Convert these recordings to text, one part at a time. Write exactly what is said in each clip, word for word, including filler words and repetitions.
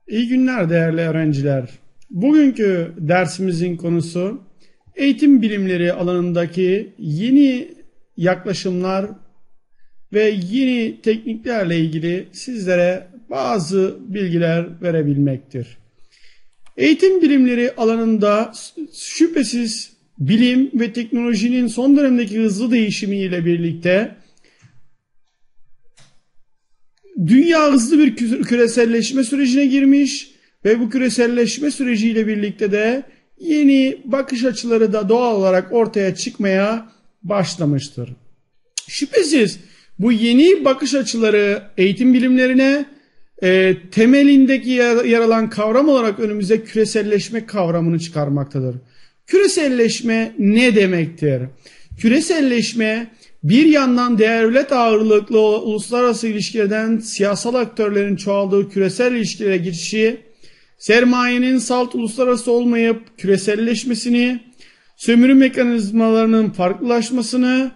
İyi günler değerli öğrenciler. Bugünkü dersimizin konusu eğitim bilimleri alanındaki yeni yaklaşımlar ve yeni tekniklerle ilgili sizlere bazı bilgiler verebilmektir. Eğitim bilimleri alanında şüphesiz bilim ve teknolojinin son dönemdeki hızlı değişimiyle birlikte dünya hızlı bir küreselleşme sürecine girmiş ve bu küreselleşme süreciyle birlikte de yeni bakış açıları da doğal olarak ortaya çıkmaya başlamıştır. Şüphesiz bu yeni bakış açıları eğitim bilimlerine e, temelindeki yer, yer alan kavram olarak önümüze küreselleşme kavramını çıkarmaktadır. Küreselleşme ne demektir? Küreselleşme bir yandan devlet ağırlıklı uluslararası ilişkilerden siyasal aktörlerin çoğaldığı küresel ilişkilere geçişi, sermayenin salt uluslararası olmayıp küreselleşmesini, sömürü mekanizmalarının farklılaşmasını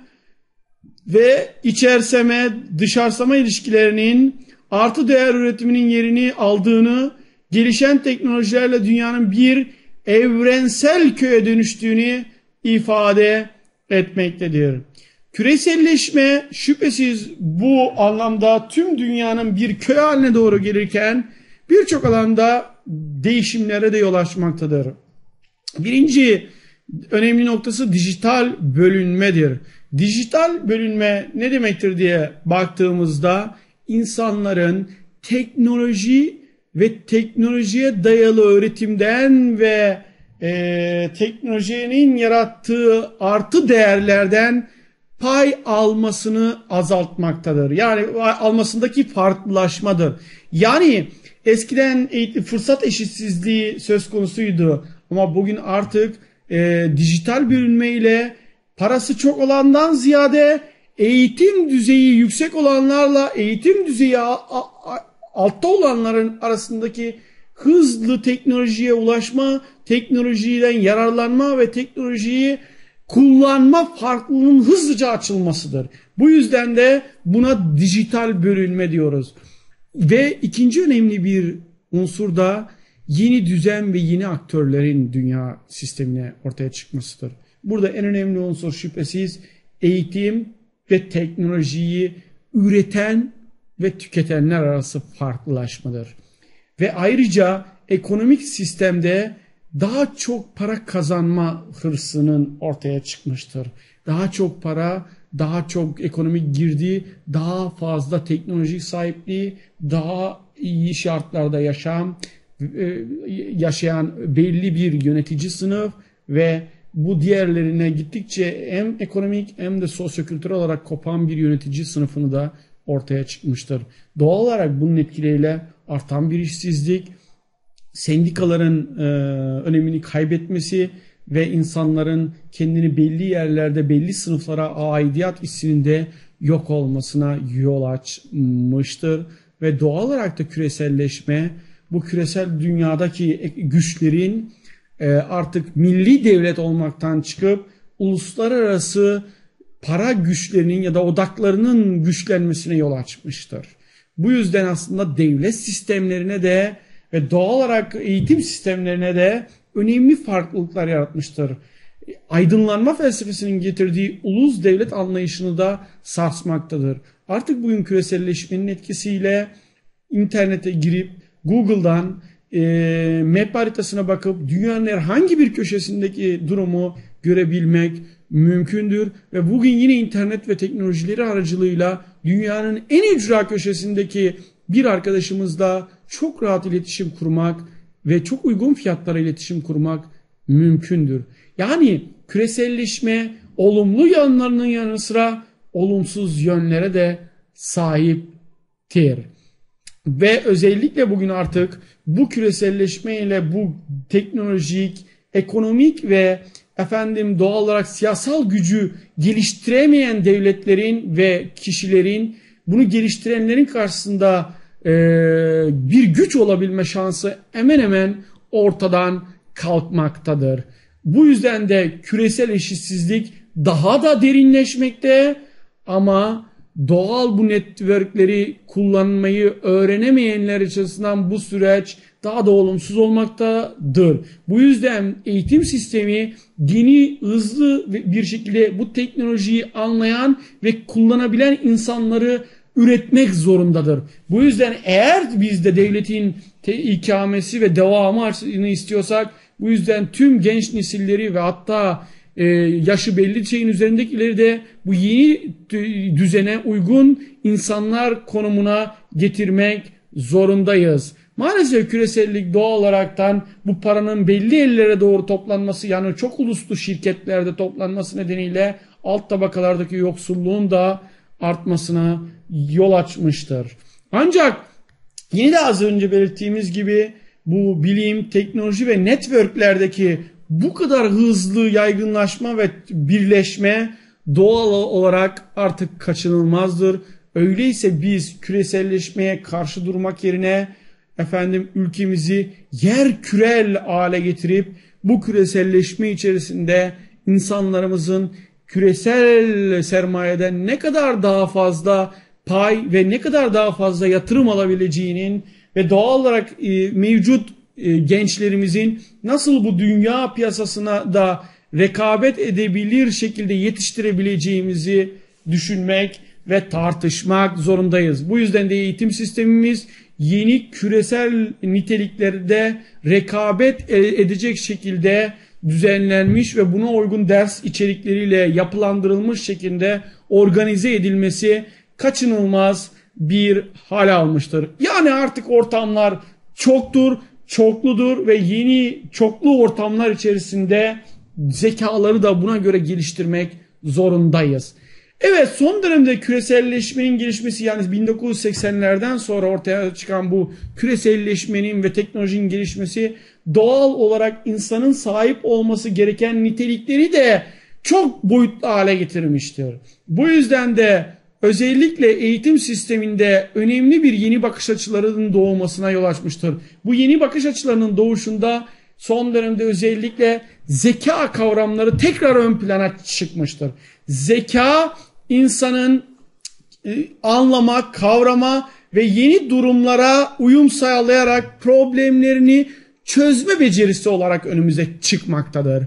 ve içerseme dışarsama ilişkilerinin artı değer üretiminin yerini aldığını, gelişen teknolojilerle dünyanın bir evrensel köye dönüştüğünü ifade etmektedir. Küreselleşme şüphesiz bu anlamda tüm dünyanın bir köy haline doğru gelirken birçok alanda değişimlere de yol açmaktadır. Birinci önemli noktası dijital bölünmedir. Dijital bölünme ne demektir diye baktığımızda insanların teknoloji ve teknolojiye dayalı öğretimden ve e, teknolojinin yarattığı artı değerlerden pay almasını azaltmaktadır. Yani almasındaki farklılaşmadır. Yani eskiden fırsat eşitsizliği söz konusuydu ama bugün artık e, dijital bölünme ile parası çok olandan ziyade eğitim düzeyi yüksek olanlarla eğitim düzeyi altta olanların arasındaki hızlı teknolojiye ulaşma, teknolojiden yararlanma ve teknolojiyi kullanma farklılığının hızlıca açılmasıdır. Bu yüzden de buna dijital bölünme diyoruz. Ve ikinci önemli bir unsur da yeni düzen ve yeni aktörlerin dünya sistemine ortaya çıkmasıdır. Burada en önemli unsur şüphesiz eğitim ve teknolojiyi üreten ve tüketenler arası farklılaşmadır. Ve ayrıca ekonomik sistemde daha çok para kazanma hırsının ortaya çıkmıştır. Daha çok para, daha çok ekonomik girdi, daha fazla teknolojik sahipliği, daha iyi şartlarda yaşam, yaşayan belli bir yönetici sınıf ve bu diğerlerine gittikçe hem ekonomik hem de sosyokültürel olarak kopan bir yönetici sınıfını da ortaya çıkmıştır. Doğal olarak bunun etkileriyle artan bir işsizlik, sendikaların e, önemini kaybetmesi ve insanların kendini belli yerlerde belli sınıflara aidiyet hissinin yok olmasına yol açmıştır. Ve doğal olarak da küreselleşme bu küresel dünyadaki güçlerin e, artık milli devlet olmaktan çıkıp uluslararası para güçlerinin ya da odaklarının güçlenmesine yol açmıştır. Bu yüzden aslında devlet sistemlerine de ve doğal olarak eğitim sistemlerine de önemli farklılıklar yaratmıştır. Aydınlanma felsefesinin getirdiği ulus devlet anlayışını da sarsmaktadır. Artık bugün küreselleşmenin etkisiyle internete girip Google'dan e, map haritasına bakıp dünyanın herhangi bir köşesindeki durumu görebilmek mümkündür. Ve bugün yine internet ve teknolojileri aracılığıyla dünyanın en ücra köşesindeki bir arkadaşımızla çok rahat iletişim kurmak ve çok uygun fiyatlara iletişim kurmak mümkündür. Yani küreselleşme olumlu yanlarının yanı sıra olumsuz yönlere de sahiptir. Ve özellikle bugün artık bu küreselleşme ile bu teknolojik, ekonomik ve efendim doğal olarak siyasal gücü geliştiremeyen devletlerin ve kişilerin bunu geliştirenlerin karşısında e, bir güç olabilme şansı hemen hemen ortadan kalkmaktadır. Bu yüzden de küresel eşitsizlik daha da derinleşmekte ama doğal bu networkleri kullanmayı öğrenemeyenler açısından bu süreç daha da olumsuz olmaktadır. Bu yüzden eğitim sistemi yeni, hızlı bir şekilde bu teknolojiyi anlayan ve kullanabilen insanları üretmek zorundadır. Bu yüzden eğer biz de devletin ikamesi ve devamını istiyorsak, bu yüzden tüm genç nesilleri ve hatta e, yaşı belli şeyin üzerindekileri de bu yeni düzene uygun insanlar konumuna getirmek zorundayız. Maalesef küresellik doğal olaraktan bu paranın belli ellere doğru toplanması, yani çok uluslu şirketlerde toplanması nedeniyle alt tabakalardaki yoksulluğun da artmasına yol açmıştır. Ancak yine de az önce belirttiğimiz gibi bu bilim, teknoloji ve networklerdeki bu kadar hızlı yaygınlaşma ve birleşme doğal olarak artık kaçınılmazdır. Öyleyse biz küreselleşmeye karşı durmak yerine efendim ülkemizi yer kürel hale getirip bu küreselleşme içerisinde insanlarımızın küresel sermayeden ne kadar daha fazla pay ve ne kadar daha fazla yatırım alabileceğinin ve doğal olarak e, mevcut e, gençlerimizin nasıl bu dünya piyasasına da rekabet edebilir şekilde yetiştirebileceğimizi düşünmek ve tartışmak zorundayız. Bu yüzden de eğitim sistemimiz yeni küresel niteliklerde rekabet edecek şekilde düzenlenmiş ve buna uygun ders içerikleriyle yapılandırılmış şekilde organize edilmesi kaçınılmaz bir hal almıştır. Yani artık ortamlar çoktur, çokludur ve yeni çoklu ortamlar içerisinde zekaları da buna göre geliştirmek zorundayız. Evet, son dönemde küreselleşmenin gelişmesi, yani bin dokuz yüz seksenlerden sonra ortaya çıkan bu küreselleşmenin ve teknolojinin gelişmesi doğal olarak insanın sahip olması gereken nitelikleri de çok boyutlu hale getirmiştir. Bu yüzden de özellikle eğitim sisteminde önemli bir yeni bakış açılarının doğmasına yol açmıştır. Bu yeni bakış açılarının doğuşunda son dönemde özellikle zeka kavramları tekrar ön plana çıkmıştır. Zeka, insanın e, anlama, kavrama ve yeni durumlara uyum sağlayarak problemlerini çözme becerisi olarak önümüze çıkmaktadır.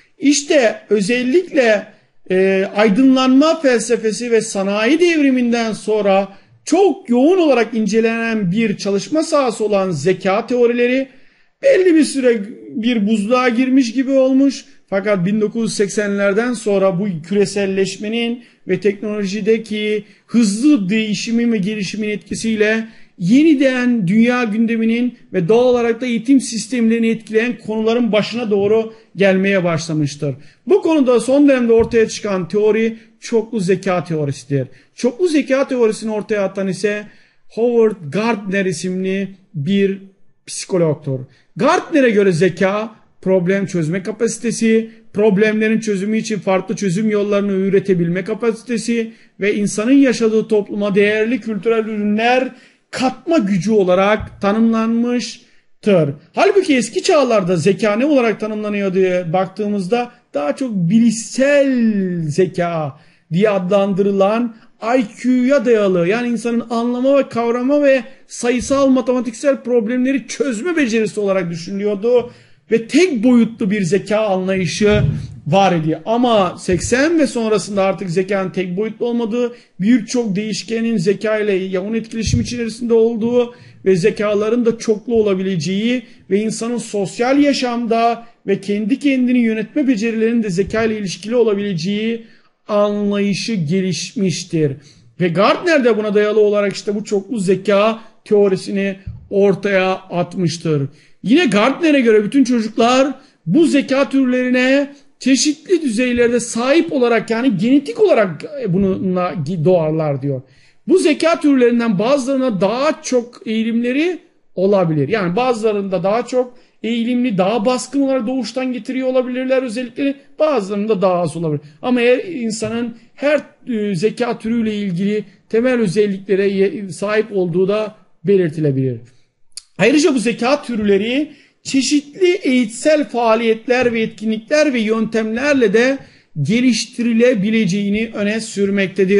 İşte özellikle e, aydınlanma felsefesi ve sanayi devriminden sonra çok yoğun olarak incelenen bir çalışma sahası olan zeka teorileri belli bir süre bir buzluğa girmiş gibi olmuş. Fakat bin dokuz yüz seksenlerden sonra bu küreselleşmenin ve teknolojideki hızlı değişimin ve gelişimin etkisiyle yeniden dünya gündeminin ve doğal olarak da eğitim sistemlerini etkileyen konuların başına doğru gelmeye başlamıştır. Bu konuda son dönemde ortaya çıkan teori çoklu zeka teorisidir. Çoklu zeka teorisini ortaya atan ise Howard Gardner isimli bir psikologtur. Gardner'e göre zeka, problem çözme kapasitesi, problemlerin çözümü için farklı çözüm yollarını üretebilme kapasitesi ve insanın yaşadığı topluma değerli kültürel ürünler katma gücü olarak tanımlanmıştır. Halbuki eski çağlarda zeka ne olarak tanımlanıyor diye baktığımızda daha çok bilişsel zeka diye adlandırılan I Q'ya dayalı, yani insanın anlama ve kavrama ve sayısal matematiksel problemleri çözme becerisi olarak düşünülüyordu ve tek boyutlu bir zeka anlayışı var ediyor. Ama seksen ve sonrasında artık zekanın tek boyutlu olmadığı, birçok değişkenin zeka ile yoğun etkileşim içerisinde olduğu ve zekaların da çoklu olabileceği ve insanın sosyal yaşamda ve kendi kendini yönetme becerilerinin de zeka ile ilişkili olabileceği anlayışı gelişmiştir. Ve Gardner de buna dayalı olarak işte bu çoklu zeka teorisini ortaya atmıştır. Yine Gardner'e göre bütün çocuklar bu zeka türlerine çeşitli düzeylerde sahip olarak, yani genetik olarak bununla doğarlar diyor. Bu zeka türlerinden bazılarına daha çok eğilimleri olabilir. Yani bazılarında daha çok eğilimli, daha baskın olarak doğuştan getiriyor olabilirler özellikleri, bazılarında daha az olabilir. Ama eğer insanın her zeka türüyle ilgili temel özelliklere sahip olduğu da belirtilebilir. Ayrıca bu zeka türleri çeşitli eğitsel faaliyetler ve etkinlikler ve yöntemlerle de geliştirilebileceğini öne sürmektedir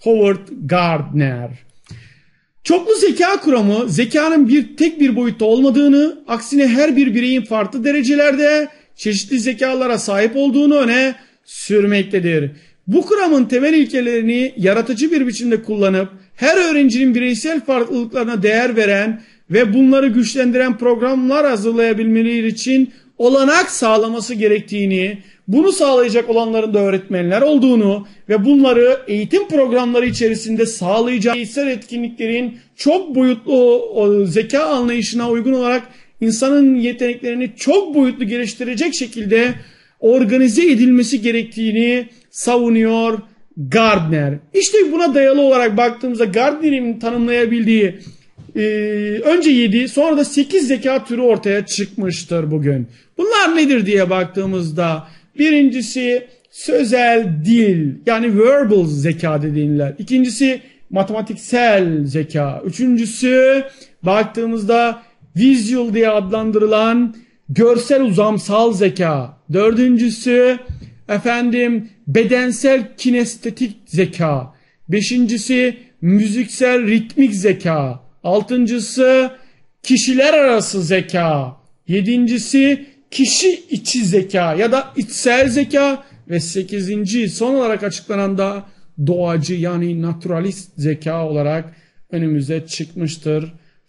Howard Gardner. Çoklu zeka kuramı zekanın bir tek bir boyutta olmadığını, aksine her bir bireyin farklı derecelerde çeşitli zekalara sahip olduğunu öne sürmektedir. Bu kuramın temel ilkelerini yaratıcı bir biçimde kullanıp her öğrencinin bireysel farklılıklarına değer veren ve bunları güçlendiren programlar hazırlayabilmeleri için olanak sağlaması gerektiğini, bunu sağlayacak olanların da öğretmenler olduğunu ve bunları eğitim programları içerisinde sağlayacağı eğitsel etkinliklerin çok boyutlu o zeka anlayışına uygun olarak insanın yeteneklerini çok boyutlu geliştirecek şekilde organize edilmesi gerektiğini savunuyor Gardner. İşte buna dayalı olarak baktığımızda Gardner'in tanımlayabildiği e, önce yedi sonra da sekiz zeka türü ortaya çıkmıştır bugün. Bunlar nedir diye baktığımızda birincisi sözel dil yani verbal zeka dediğinler. İkincisi matematiksel zeka. Üçüncüsü baktığımızda visual diye adlandırılan görsel uzamsal zeka. Dördüncüsü efendim bedensel kinestetik zeka. Beşincisi müziksel ritmik zeka. Altıncısı kişiler arası zeka. Yedincisi kişi içi zeka ya da içsel zeka ve sekizinci son olarak açıklanan da doğacı yani naturalist zeka olarak önümüze çıkmıştır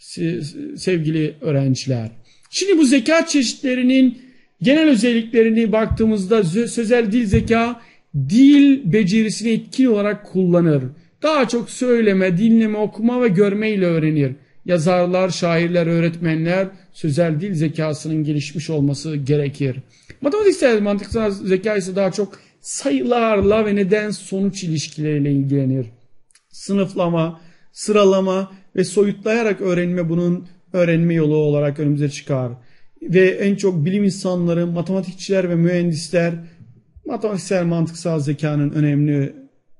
sevgili öğrenciler. Şimdi bu zeka çeşitlerinin genel özelliklerini baktığımızda sözel dil zeka dil becerisini etkin olarak kullanır. Daha çok söyleme, dinleme, okuma ve görmeyle öğrenir. Yazarlar, şairler, öğretmenler sözel dil zekasının gelişmiş olması gerekir. Matematiksel mantıksal zeka ise daha çok sayılarla ve neden sonuç ilişkileriyle ilgilenir. Sınıflama, sıralama ve soyutlayarak öğrenme bunun öğrenme yolu olarak önümüze çıkar. Ve en çok bilim insanları, matematikçiler ve mühendisler matematiksel mantıksal zekanın önemli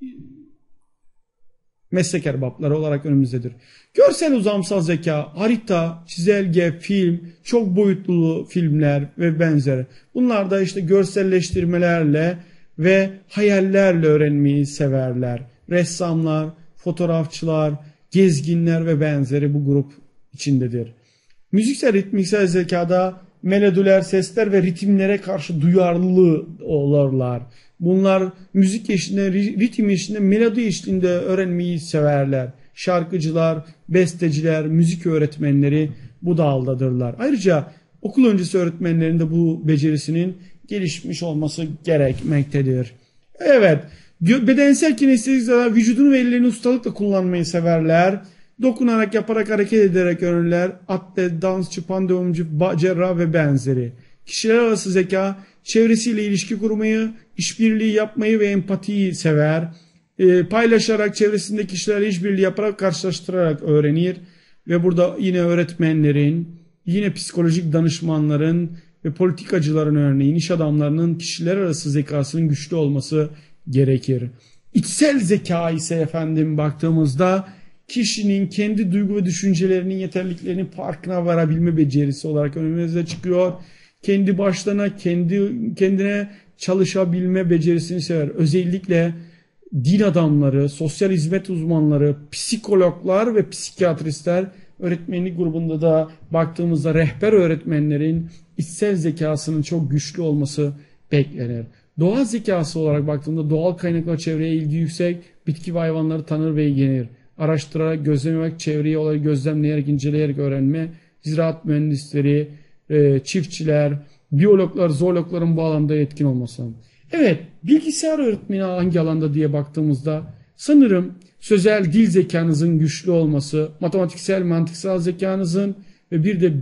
meslek erbapları olarak önümüzdedir. Görsel uzamsal zeka, harita, çizelge, film, çok boyutlu filmler ve benzeri. Bunlar da işte görselleştirmelerle ve hayallerle öğrenmeyi severler. Ressamlar, fotoğrafçılar, gezginler ve benzeri bu grup içindedir. Müziksel ritmiksel zekada melodiler, sesler ve ritimlere karşı duyarlı olurlar. Bunlar müzik eşliğinde, ritim eşliğinde, melodi eşliğinde öğrenmeyi severler. Şarkıcılar, besteciler, müzik öğretmenleri bu daldadırlar. Ayrıca okul öncesi öğretmenlerin de bu becerisinin gelişmiş olması gerekmektedir. Evet, bedensel kinestetik vücudunu ve ellerini ustalıkla kullanmayı severler. Dokunarak, yaparak, hareket ederek öğrenirler. Atlet, dansçı, pandemomcu, cerrah ve benzeri. Kişiler arası zeka, çevresiyle ilişki kurmayı, işbirliği yapmayı ve empatiyi sever. E, paylaşarak, çevresindeki kişilerle işbirliği yaparak, karşılaştırarak öğrenir. Ve burada yine öğretmenlerin, yine psikolojik danışmanların ve politikacıların örneğin iş adamlarının kişiler arası zekasının güçlü olması gerekir. İçsel zeka ise efendim baktığımızda kişinin kendi duygu ve düşüncelerinin yeterliliklerinin farkına varabilme becerisi olarak önümüze çıkıyor. Kendi başlarına kendi kendine çalışabilme becerisini sever. Özellikle din adamları, sosyal hizmet uzmanları, psikologlar ve psikiyatristler öğretmenlik grubunda da baktığımızda rehber öğretmenlerin içsel zekasının çok güçlü olması beklenir. Doğal zekası olarak baktığımda doğal kaynaklar çevreye ilgi yüksek, bitki ve hayvanları tanır ve ilgilenir. Araştırarak, gözlemek, çevreyi olayı gözlemleyerek, inceleyerek öğrenme, ziraat mühendisleri, e, çiftçiler, biyologlar, zoologların bu alanda etkin olması. Evet, bilgisayar öğretmeni hangi alanda diye baktığımızda sanırım sözel dil zekanızın güçlü olması, matematiksel, mantıksal zekanızın ve bir de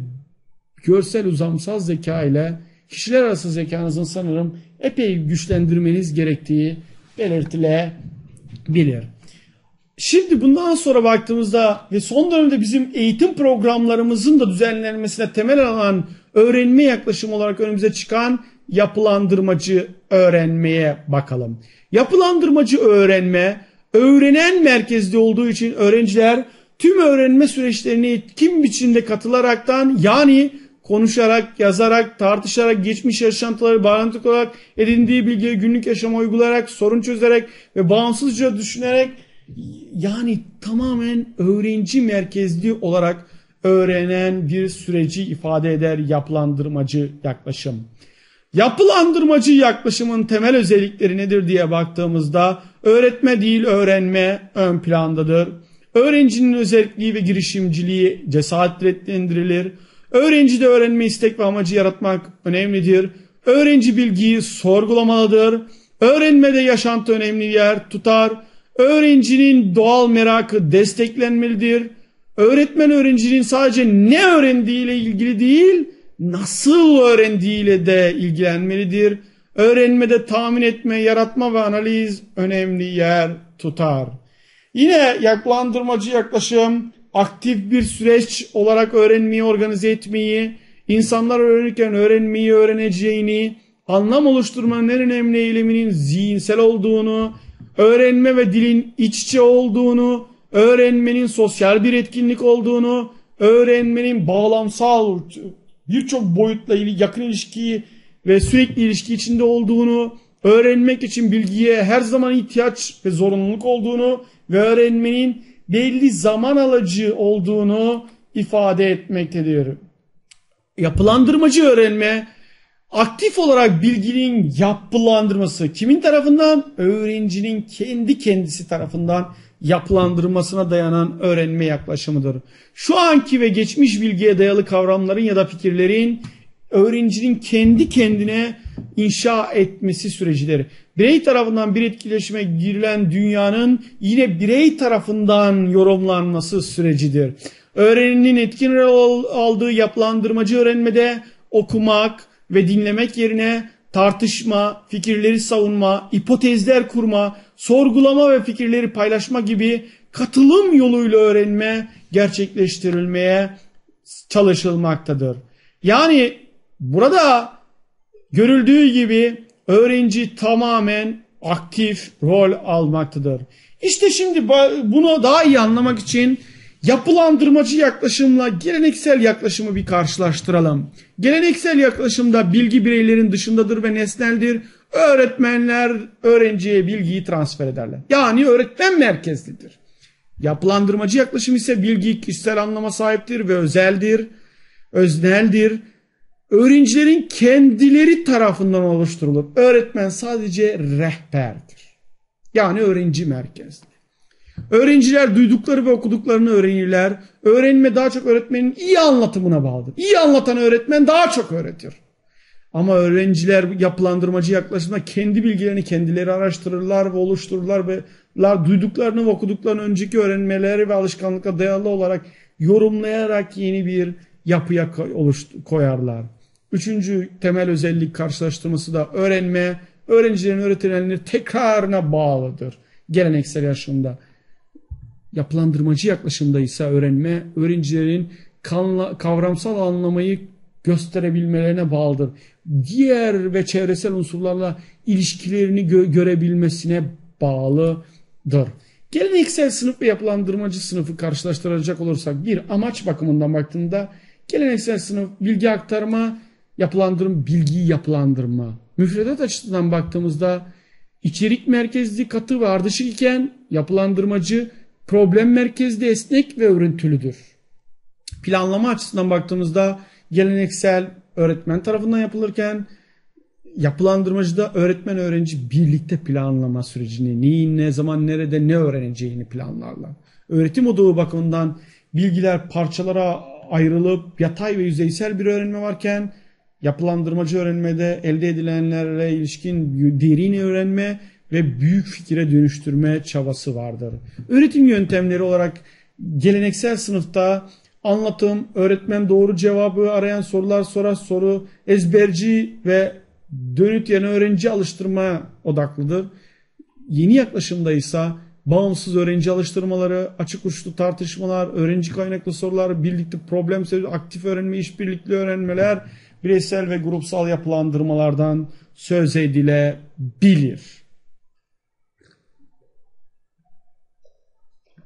görsel uzamsal zeka ile kişiler arası zekanızın sanırım epey güçlendirmeniz gerektiği belirtilebilir. Şimdi bundan sonra baktığımızda ve son dönemde bizim eğitim programlarımızın da düzenlenmesine temel alan öğrenme yaklaşımı olarak önümüze çıkan yapılandırmacı öğrenmeye bakalım. Yapılandırmacı öğrenme, öğrenen merkezli olduğu için öğrenciler tüm öğrenme süreçlerine etkin biçimde katılaraktan yani konuşarak, yazarak, tartışarak, geçmiş yaşantıları bağlantı olarak edindiği bilgiyi günlük yaşama uygulayarak, sorun çözerek ve bağımsızca düşünerek Yani tamamen öğrenci merkezli olarak öğrenen bir süreci ifade eder yapılandırmacı yaklaşım. Yapılandırmacı yaklaşımın temel özellikleri nedir diye baktığımızda öğretme değil öğrenme ön plandadır. Öğrencinin özelliği ve girişimciliği cesaretlendirilir. Öğrencide öğrenme istek ve amacı yaratmak önemlidir. Öğrenci bilgiyi sorgulamalıdır. Öğrenmede yaşantı önemli yer tutar. Öğrencinin doğal merakı desteklenmelidir. Öğretmen öğrencinin sadece ne öğrendiğiyle ilgili değil, nasıl öğrendiğiyle de ilgilenmelidir. Öğrenmede tahmin etme, yaratma ve analiz önemli yer tutar. Yine yapılandırmacı yaklaşım aktif bir süreç olarak öğrenmeyi organize etmeyi, insanlar öğrenirken öğrenmeyi öğreneceğini, anlam oluşturmanın en önemli eyleminin zihinsel olduğunu, öğrenme ve dilin iç içe olduğunu, öğrenmenin sosyal bir etkinlik olduğunu, öğrenmenin bağlamsal birçok boyutla yakın ilişkiyi ve sürekli ilişki içinde olduğunu, öğrenmek için bilgiye her zaman ihtiyaç ve zorunluluk olduğunu ve öğrenmenin belli zaman alıcı olduğunu ifade etmektedir. Yapılandırmacı öğrenme, aktif olarak bilginin yapılandırması kimin tarafından? Öğrencinin kendi kendisi tarafından yapılandırmasına dayanan öğrenme yaklaşımıdır. Şu anki ve geçmiş bilgiye dayalı kavramların ya da fikirlerin öğrencinin kendi kendine inşa etmesi sürecidir. Birey tarafından bir etkileşime girilen dünyanın yine birey tarafından yorumlanması sürecidir. Öğreninin etkin rol aldığı yapılandırmacı öğrenmede okumak ve dinlemek yerine tartışma, fikirleri savunma, hipotezler kurma, sorgulama ve fikirleri paylaşma gibi katılım yoluyla öğrenme gerçekleştirilmeye çalışılmaktadır. Yani burada görüldüğü gibi öğrenci tamamen aktif rol almaktadır. İşte şimdi bunu daha iyi anlamak için yapılandırmacı yaklaşımla geleneksel yaklaşımı bir karşılaştıralım. Geleneksel yaklaşımda bilgi bireylerin dışındadır ve nesneldir. Öğretmenler öğrenciye bilgiyi transfer ederler. Yani öğretmen merkezlidir. Yapılandırmacı yaklaşım ise bilgi kişisel anlama sahiptir ve özeldir, özneldir. Öğrencilerin kendileri tarafından oluşturulur. Öğretmen sadece rehberdir. Yani öğrenci merkezli. Öğrenciler duydukları ve okuduklarını öğrenirler. Öğrenme daha çok öğretmenin iyi anlatımına bağlıdır. İyi anlatan öğretmen daha çok öğretir. Ama öğrenciler yapılandırmacı yaklaşımda kendi bilgilerini kendileri araştırırlar ve oluştururlar ve duyduklarını ve okuduklarını önceki öğrenmeleri ve alışkanlıkla dayalı olarak yorumlayarak yeni bir yapıya koyarlar. Üçüncü temel özellik karşılaştırması da öğrenme, öğrencilerin öğretilenleri tekrarına bağlıdır. Geleneksel yaşamda. Yapılandırmacı yaklaşımda ise öğrenme, öğrencilerin kavramsal anlamayı gösterebilmelerine bağlıdır. Diğer ve çevresel unsurlarla ilişkilerini gö- görebilmesine bağlıdır. Geleneksel sınıf ve yapılandırmacı sınıfı karşılaştıracak olursak bir amaç bakımından baktığında geleneksel sınıf bilgi aktarma, yapılandırma, bilgiyi yapılandırma. Müfredat açısından baktığımızda içerik merkezli, katı ve ardışık iken yapılandırmacı problem merkezli, esnek ve örüntülüdür. Planlama açısından baktığımızda geleneksel öğretmen tarafından yapılırken yapılandırmacıda öğretmen öğrenci birlikte planlama sürecini, neyin, ne zaman, nerede, ne öğreneceğini planlarlar. Öğretim odağı bakımından bilgiler parçalara ayrılıp yatay ve yüzeysel bir öğrenme varken yapılandırmacı öğrenmede elde edilenlerle ilişkin derin öğrenme ve büyük fikire dönüştürme çabası vardır. Öğretim yöntemleri olarak geleneksel sınıfta anlatım, öğretmen doğru cevabı arayan sorular sorar, soru, ezberci ve dönüt yerine öğrenci alıştırmaya odaklıdır. Yeni yaklaşımda ise bağımsız öğrenci alıştırmaları, açık uçlu tartışmalar, öğrenci kaynaklı sorular, birlikte problem çözme, aktif öğrenme, işbirlikli öğrenmeler, bireysel ve grupsal yapılandırmalardan söz edilebilir.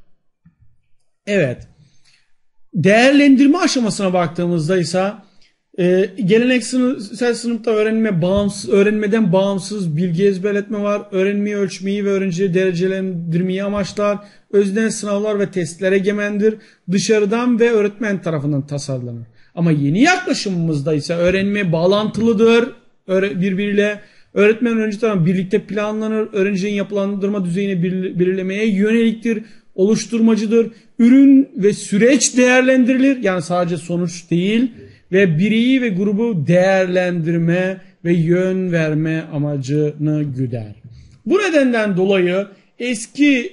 Evet. Değerlendirme aşamasına baktığımızda ise Ee, geleneksel sınıfta öğrenme bağımsız, öğrenmeden bağımsız bilgi ezberletme var. Öğrenmeyi ölçmeyi ve öğrencileri derecelendirmeyi amaçlar. Öznel sınavlar ve testler egemendir. Dışarıdan ve öğretmen tarafından tasarlanır. Ama yeni yaklaşımımızda ise öğrenme bağlantılıdır birbiriyle. Öğretmen öğrenci tarafından birlikte planlanır. Öğrencinin yapılandırma düzeyini belirlemeye yöneliktir. Oluşturmacıdır. Ürün ve süreç değerlendirilir. Yani sadece sonuç değil. Ve bireyi ve grubu değerlendirme ve yön verme amacını güder. Bu nedenden dolayı eski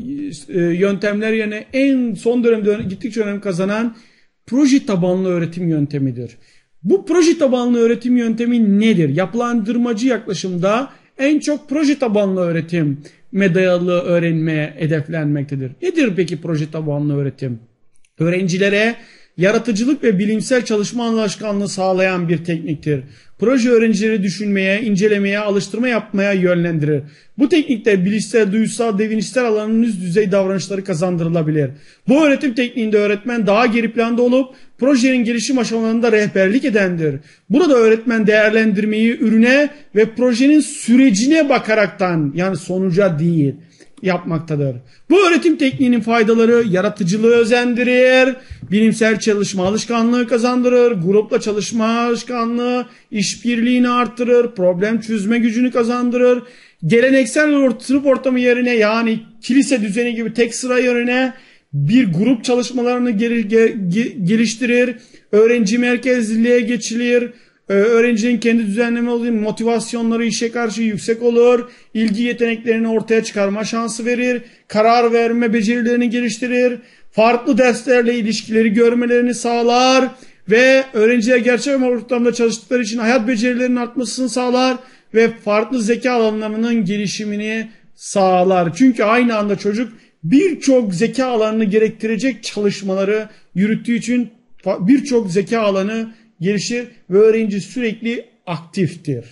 yöntemler yerine en son dönemde gittikçe önem kazanan proje tabanlı öğretim yöntemidir. Bu proje tabanlı öğretim yöntemi nedir? Yapılandırmacı yaklaşımda en çok proje tabanlı öğretime dayalı öğrenmeye hedeflenmektedir. Nedir peki proje tabanlı öğretim? Öğrencilere yaratıcılık ve bilimsel çalışma alışkanlığı sağlayan bir tekniktir. Proje öğrencileri düşünmeye, incelemeye, alıştırma yapmaya yönlendirir. Bu teknikte bilişsel, duysal, devinişsel alanın üst düzey davranışları kazandırılabilir. Bu öğretim tekniğinde öğretmen daha geri planda olup projenin gelişim aşamalarında rehberlik edendir. Burada öğretmen değerlendirmeyi ürüne ve projenin sürecine bakaraktan, yani sonuca değil, yapmaktadır. Bu öğretim tekniğinin faydaları yaratıcılığı özendirir, bilimsel çalışma alışkanlığı kazandırır, grupla çalışma alışkanlığı, işbirliğini artırır, problem çözme gücünü kazandırır. Geleneksel sınıf ortamı yerine, yani kilise düzeni gibi tek sıra yerine bir grup çalışmalarını geliştirir, öğrenci merkezliliğe geçilir. Öğrencinin kendi düzenleme olduğu motivasyonları işe karşı yüksek olur, ilgi yeteneklerini ortaya çıkarma şansı verir, karar verme becerilerini geliştirir, farklı derslerle ilişkileri görmelerini sağlar ve öğrenciler gerçek ortamda çalıştıkları için hayat becerilerinin artmasını sağlar ve farklı zeka alanlarının gelişimini sağlar. Çünkü aynı anda çocuk birçok zeka alanını gerektirecek çalışmaları yürüttüğü için birçok zeka alanı gelişir ve öğrenci sürekli aktiftir.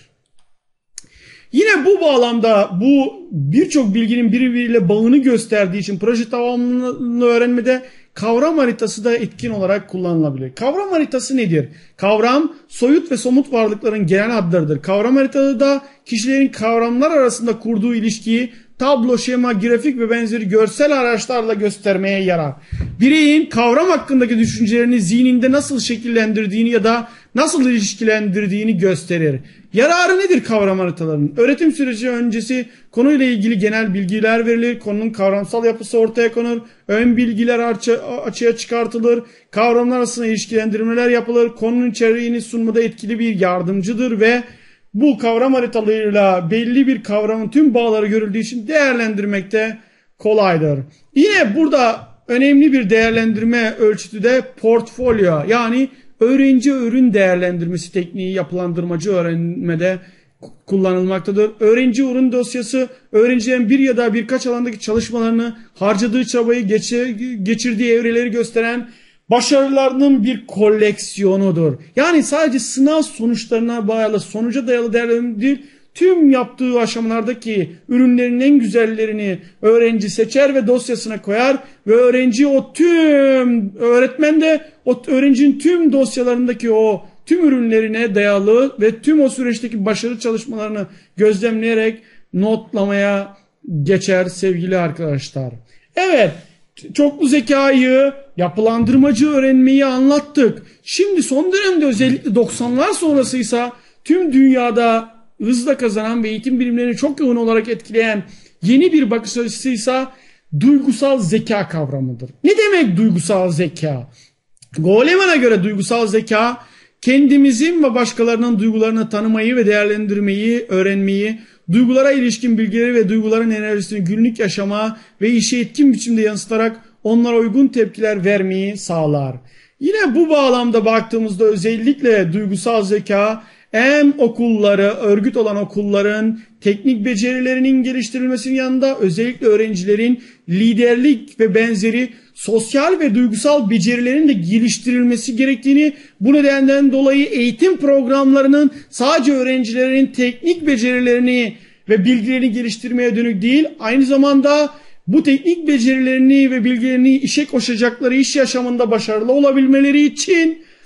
Yine bu bağlamda bu birçok bilginin birbiriyle bağını gösterdiği için proje tabanlı öğrenmede kavram haritası da etkin olarak kullanılabilir. Kavram haritası nedir? Kavram, soyut ve somut varlıkların genel adlarıdır. Kavram haritası da kişilerin kavramlar arasında kurduğu ilişkiyi tablo, şema, grafik ve benzeri görsel araçlarla göstermeye yarar. Bireyin kavram hakkındaki düşüncelerini zihninde nasıl şekillendirdiğini ya da nasıl ilişkilendirdiğini gösterir. Yararı nedir kavram haritalarının? Öğretim süreci öncesi konuyla ilgili genel bilgiler verilir, konunun kavramsal yapısı ortaya konur, ön bilgiler açığa çıkartılır, kavramlar arasında ilişkilendirmeler yapılır, konunun içeriğini sunmada etkili bir yardımcıdır ve bu kavram haritalarıyla belli bir kavramın tüm bağları görüldüğü için değerlendirmekte kolaydır. Yine burada önemli bir değerlendirme ölçütü de portfolyo, yani öğrenci ürün değerlendirmesi tekniği yapılandırmacı öğrenmede kullanılmaktadır. Öğrenci ürün dosyası öğrencilerin bir ya da birkaç alandaki çalışmalarını, harcadığı çabayı, geçirdiği evreleri gösteren başarılarının bir koleksiyonudur. Yani sadece sınav sonuçlarına bağlı, sonuca dayalı değerlendirme değil, tüm yaptığı aşamalardaki ürünlerin en güzellerini öğrenci seçer ve dosyasına koyar ve öğrenci o tüm, öğretmen de o öğrencinin tüm dosyalarındaki o tüm ürünlerine dayalı ve tüm o süreçteki başarı çalışmalarını gözlemleyerek notlamaya geçer sevgili arkadaşlar. Evet, çoklu zekayı, yapılandırmacı öğrenmeyi anlattık. Şimdi son dönemde özellikle doksanlar sonrasıysa tüm dünyada hızla kazanan ve eğitim bilimlerini çok yoğun olarak etkileyen yeni bir bakış açısıysa duygusal zeka kavramıdır. Ne demek duygusal zeka? Goleman'a göre duygusal zeka, kendimizin ve başkalarının duygularını tanımayı ve değerlendirmeyi, öğrenmeyi, duygulara ilişkin bilgileri ve duyguların enerjisini günlük yaşama ve işe etkin biçimde yansıtarak onlara uygun tepkiler vermeyi sağlar. Yine bu bağlamda baktığımızda özellikle duygusal zeka hem okulları, örgüt olan okulların teknik becerilerinin geliştirilmesinin yanında özellikle öğrencilerin liderlik ve benzeri sosyal ve duygusal becerilerin de geliştirilmesi gerektiğini, bu nedenden dolayı eğitim programlarının sadece öğrencilerin teknik becerilerini ve bilgilerini geliştirmeye dönük değil, aynı zamanda bu teknik becerilerini ve bilgilerini işe koşacakları iş yaşamında başarılı olabilmeleri için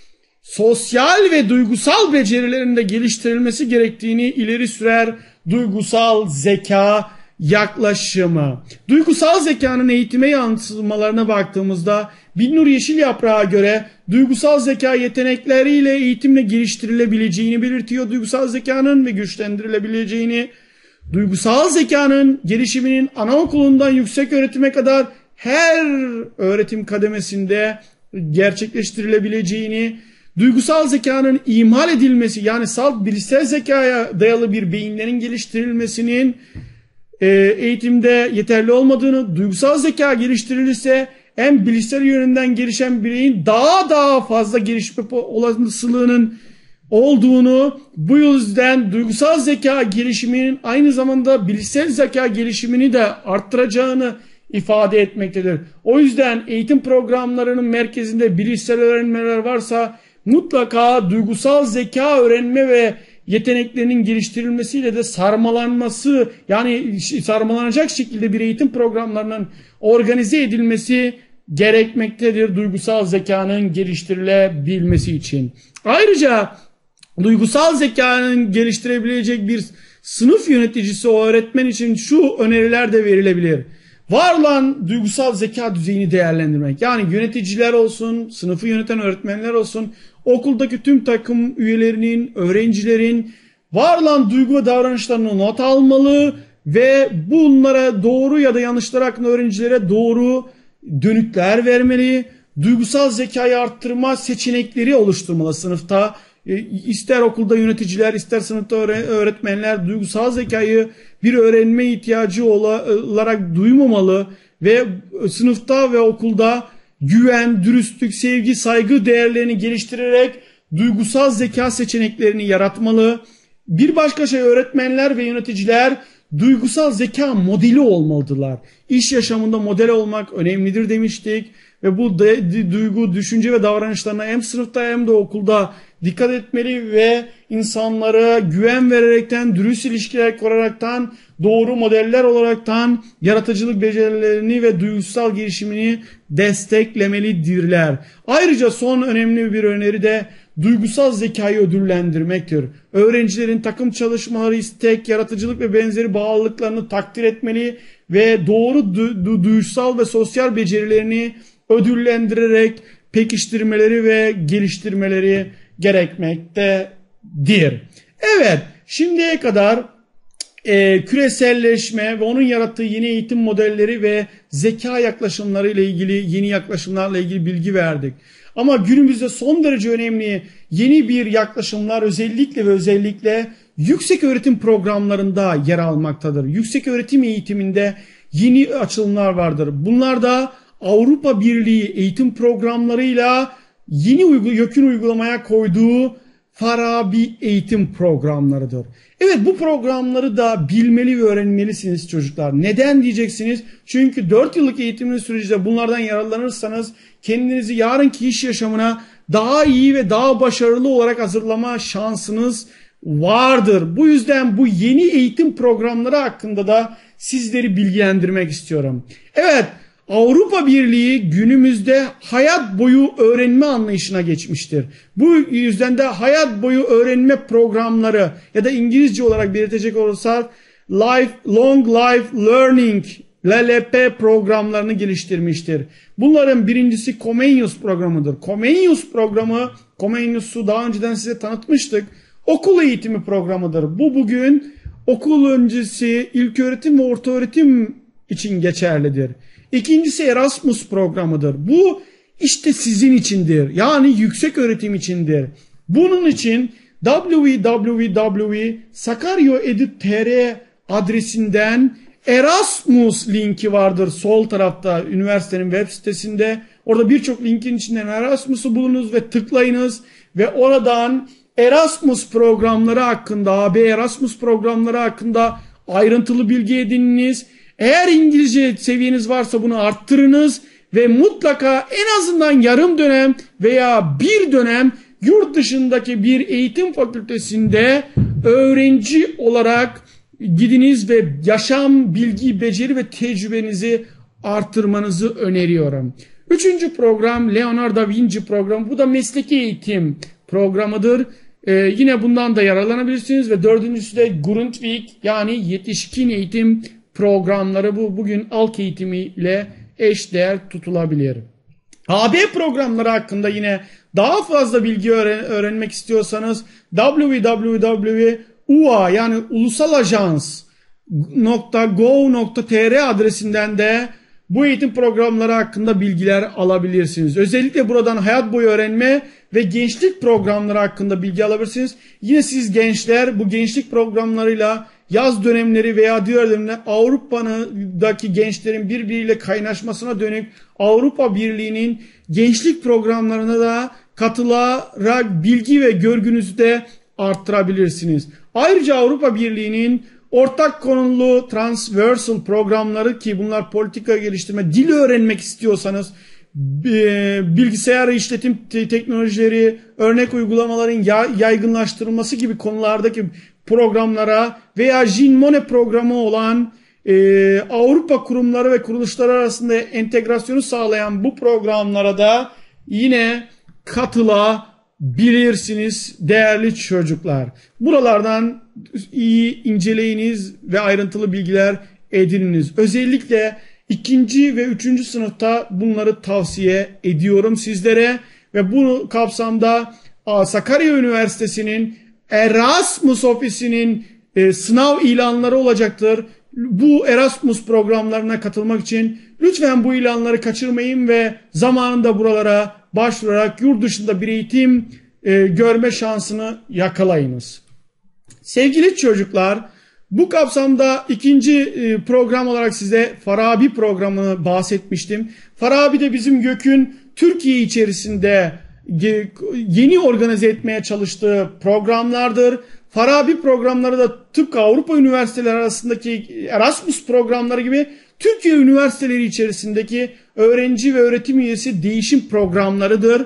sosyal ve duygusal becerilerin de geliştirilmesi gerektiğini ileri sürer duygusal zeka yaklaşımı. Duygusal zekanın eğitime yansımalarına baktığımızda Binnur Yeşilyaprak'a göre duygusal zeka yetenekleriyle eğitimle geliştirilebileceğini belirtiyor. Duygusal zekanın ve güçlendirilebileceğini, duygusal zekanın gelişiminin anaokulundan yüksek öğretime kadar her öğretim kademesinde gerçekleştirilebileceğini, duygusal zekanın ihmal edilmesi yani salt bilişsel zekaya dayalı bir beyinlerin geliştirilmesinin eğitimde yeterli olmadığını, duygusal zeka geliştirilirse hem bilişsel yönünden gelişen bireyin daha daha fazla gelişme olasılığının olduğunu, bu yüzden duygusal zeka gelişiminin aynı zamanda bilişsel zeka gelişimini de arttıracağını ifade etmektedir. O yüzden eğitim programlarının merkezinde bilişsel öğrenmeler varsa mutlaka duygusal zeka öğrenme ve yeteneklerinin geliştirilmesiyle de sarmalanması, yani sarmalanacak şekilde bir eğitim programlarının organize edilmesi gerekmektedir duygusal zekanın geliştirilebilmesi için. Ayrıca duygusal zekanın geliştirebilecek bir sınıf yöneticisi o öğretmen için şu öneriler de verilebilir. Var olan duygusal zeka düzeyini değerlendirmek. Yani yöneticiler olsun, sınıfı yöneten öğretmenler olsun, okuldaki tüm takım üyelerinin, öğrencilerin var olan duygu ve davranışlarını not almalı ve bunlara doğru ya da yanlışlar hakkında öğrencilere doğru dönütler vermeli. Duygusal zekayı arttırma seçenekleri oluşturmalı sınıfta. İster okulda yöneticiler, ister sınıfta öğretmenler duygusal zekayı bir öğrenme ihtiyacı olarak duymamalı ve sınıfta ve okulda güven, dürüstlük, sevgi, saygı değerlerini geliştirerek duygusal zeka seçeneklerini yaratmalı. Bir başka şey, öğretmenler ve yöneticiler duygusal zeka modeli olmalıdırlar. İş yaşamında model olmak önemlidir demiştik ve bu de, duygu, düşünce ve davranışlarına hem sınıfta hem de okulda dikkat etmeli ve insanlara güven vererekten, dürüst ilişkiler kuraraktan, doğru modeller olaraktan yaratıcılık becerilerini ve duygusal gelişimini desteklemelidirler. Ayrıca son önemli bir öneri de duygusal zekayı ödüllendirmektir. Öğrencilerin takım çalışmaları, istek, yaratıcılık ve benzeri bağlılıklarını takdir etmeli ve doğru du- du- duygusal ve sosyal becerilerini ödüllendirerek pekiştirmeleri ve geliştirmeleri gerekmektedir. Evet, şimdiye kadar e, küreselleşme ve onun yarattığı yeni eğitim modelleri ve zeka yaklaşımları ile ilgili, yeni yaklaşımlarla ilgili bilgi verdik. Ama günümüzde son derece önemli yeni bir yaklaşımlar özellikle ve özellikle yüksek öğretim programlarında yer almaktadır. Yüksek öğretim eğitiminde yeni açılımlar vardır. Bunlar da Avrupa Birliği eğitim programlarıyla yeni uygu, YÖK'ün uygulamaya koyduğu Farabi eğitim programlarıdır. Evet, bu programları da bilmeli ve öğrenmelisiniz çocuklar. Neden diyeceksiniz? Çünkü dört yıllık eğitimin sürecinde bunlardan yararlanırsanız kendinizi yarınki iş yaşamına daha iyi ve daha başarılı olarak hazırlama şansınız vardır. Bu yüzden bu yeni eğitim programları hakkında da sizleri bilgilendirmek istiyorum. Evet, Avrupa Birliği günümüzde hayat boyu öğrenme anlayışına geçmiştir. Bu yüzden de hayat boyu öğrenme programları ya da İngilizce olarak belirtecek olursak Life, Long Life Learning L L P programlarını geliştirmiştir. Bunların birincisi Comenius programıdır. Comenius programı, Comenius'u daha önceden size tanıtmıştık. Okul eğitimi programıdır. Bu bugün okul öncesi ilköğretim ve ortaöğretim için geçerlidir. İkincisi Erasmus programıdır. Bu işte sizin içindir. Yani yüksek öğretim içindir. Bunun için w w w nokta sakarya edu nokta t r adresinden Erasmus linki vardır sol tarafta üniversitenin web sitesinde. Orada birçok linkin içinden Erasmus'u bulunuz ve tıklayınız ve oradan Erasmus programları hakkında, A B Erasmus programları hakkında ayrıntılı bilgi edininiz. Eğer İngilizce seviyeniz varsa bunu arttırınız ve mutlaka en azından yarım dönem veya bir dönem yurt dışındaki bir eğitim fakültesinde öğrenci olarak gidiniz ve yaşam, bilgi, beceri ve tecrübenizi artırmanızı öneriyorum. Üçüncü program Leonardo da Vinci programı. Bu da mesleki eğitim programıdır. Ee, yine bundan da yararlanabilirsiniz ve dördüncüsü de Grundtvig yani yetişkin eğitim programları. Bu bugün ALK eğitimiyle eşdeğer tutulabilir. A B programları hakkında yine daha fazla bilgi öğren öğrenmek istiyorsanız w w w nokta u a yani ulusal ajans nokta gov nokta t r adresinden de bu eğitim programları hakkında bilgiler alabilirsiniz. Özellikle buradan hayat boyu öğrenme ve gençlik programları hakkında bilgi alabilirsiniz. Yine siz gençler bu gençlik programlarıyla yaz dönemleri veya diğer dönemler Avrupa'daki gençlerin birbiriyle kaynaşmasına dönük Avrupa Birliği'nin gençlik programlarına da katılarak bilgi ve görgünüzü de arttırabilirsiniz. Ayrıca Avrupa Birliği'nin ortak konulu transversal programları ki bunlar politika geliştirme, dil öğrenmek istiyorsanız bilgisayar işletim teknolojileri, örnek uygulamaların yaygınlaştırılması gibi konulardaki programlara veya Jean Monnet programı olan e, Avrupa kurumları ve kuruluşları arasında entegrasyonu sağlayan bu programlara da yine katılabilirsiniz değerli çocuklar. Buralardan iyi inceleyiniz ve ayrıntılı bilgiler edininiz. Özellikle ikinci ve üçüncü sınıfta bunları tavsiye ediyorum sizlere ve bu kapsamda Sakarya Üniversitesi'nin Erasmus ofisinin e, sınav ilanları olacaktır. Bu Erasmus programlarına katılmak için lütfen bu ilanları kaçırmayın ve zamanında buralara başvurarak yurt dışında bir eğitim e, görme şansını yakalayınız. Sevgili çocuklar, bu kapsamda ikinci e, program olarak size Farabi programını bahsetmiştim. Farabi de bizim YÖK'ün Türkiye içerisinde yeni organize etmeye çalıştığı programlardır. Farabi programları da tıpkı Avrupa üniversiteleri arasındaki Erasmus programları gibi Türkiye üniversiteleri içerisindeki öğrenci ve öğretim üyesi değişim programlarıdır.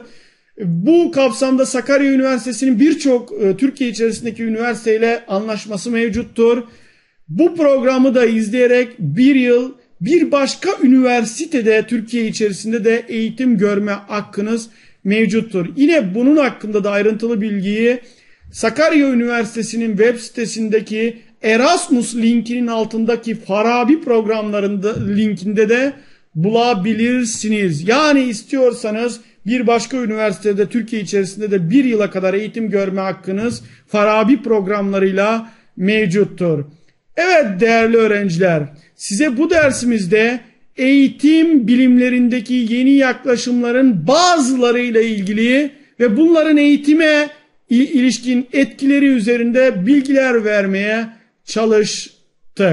Bu kapsamda Sakarya Üniversitesi'nin birçok Türkiye içerisindeki üniversiteyle anlaşması mevcuttur. Bu programı da izleyerek bir yıl bir başka üniversitede Türkiye içerisinde de eğitim görme hakkınız mevcuttur. Yine bunun hakkında da ayrıntılı bilgiyi Sakarya Üniversitesi'nin web sitesindeki Erasmus linkinin altındaki Farabi programlarında linkinde de bulabilirsiniz. Yani istiyorsanız bir başka üniversitede Türkiye içerisinde de bir yıla kadar eğitim görme hakkınız Farabi programlarıyla mevcuttur. Evet değerli öğrenciler, size bu dersimizde eğitim bilimlerindeki yeni yaklaşımların bazılarıyla ilgili ve bunların eğitime ilişkin etkileri üzerinde bilgiler vermeye çalıştık.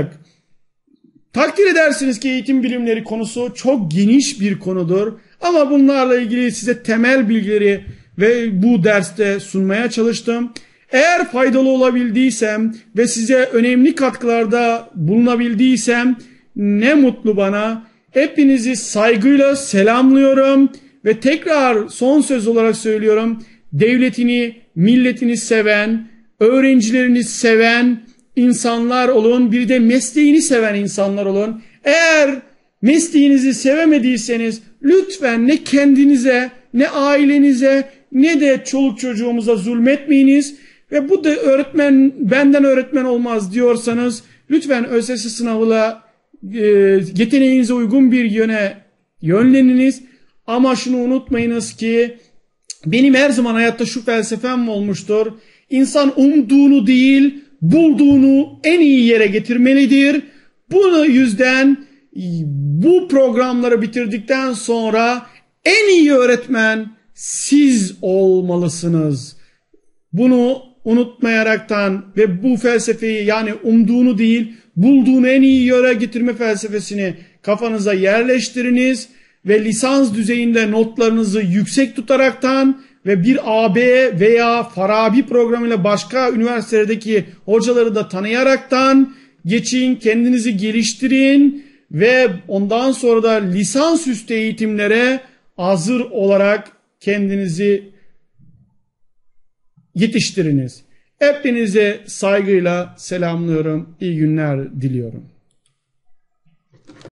Takdir edersiniz ki eğitim bilimleri konusu çok geniş bir konudur. Ama bunlarla ilgili size temel bilgileri ve bu derste sunmaya çalıştım. Eğer faydalı olabildiysem ve size önemli katkılarda bulunabildiysem ne mutlu bana. Hepinizi saygıyla selamlıyorum ve tekrar son söz olarak söylüyorum. Devletini, milletini seven, öğrencilerini seven insanlar olun. Bir de mesleğini seven insanlar olun. Eğer mesleğinizi sevemediyseniz lütfen ne kendinize, ne ailenize, ne de çoluk çocuğumuza zulmetmeyiniz. Ve bu da öğretmen, benden öğretmen olmaz diyorsanız lütfen ÖSS sınavıyla e, yeteneğinize uygun bir yöne yönleniniz. Ama şunu unutmayınız ki benim her zaman hayatta şu felsefem olmuştur. İnsan umduğunu değil, bulduğunu en iyi yere getirmelidir. Bu yüzden bu programları bitirdikten sonra en iyi öğretmen siz olmalısınız. Bunu unutmayaraktan ve bu felsefeyi yani umduğunu değil, bulduğunu en iyi yere getirme felsefesini kafanıza yerleştiriniz ve lisans düzeyinde notlarınızı yüksek tutaraktan ve bir A B veya Farabi programıyla başka üniversitelerdeki hocaları da tanıyaraktan geçin, kendinizi geliştirin ve ondan sonra da lisansüstü eğitimlere hazır olarak kendinizi yetiştiriniz. Hepinize saygıyla selamlıyorum. İyi günler diliyorum.